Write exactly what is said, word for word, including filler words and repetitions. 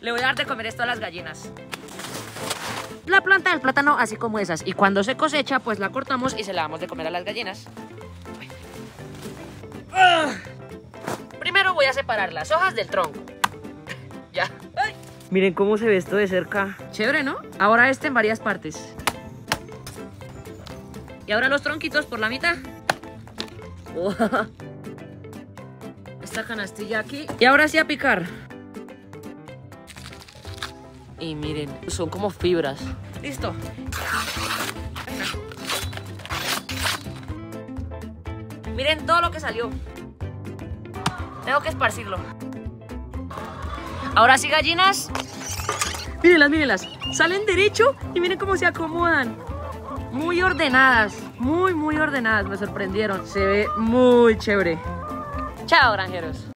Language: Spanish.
Le voy a dar de comer esto a las gallinas. La planta del plátano así como esas. Y cuando se cosecha, pues la cortamos y se la damos de comer a las gallinas. Primero voy a separar las hojas del tronco. Ya. Ay. Miren cómo se ve esto de cerca. Chévere, ¿no? Ahora este en varias partes. Y ahora los tronquitos por la mitad. Oh. Esta canastilla aquí. Y ahora sí a picar. Y miren, son como fibras. Listo. Miren todo lo que salió. Tengo que esparcirlo. Ahora sí, gallinas. Mírenlas, mírenlas. Salen derecho y miren cómo se acomodan. Muy ordenadas. Muy, muy ordenadas. Me sorprendieron. Se ve muy chévere. Chao, granjeros.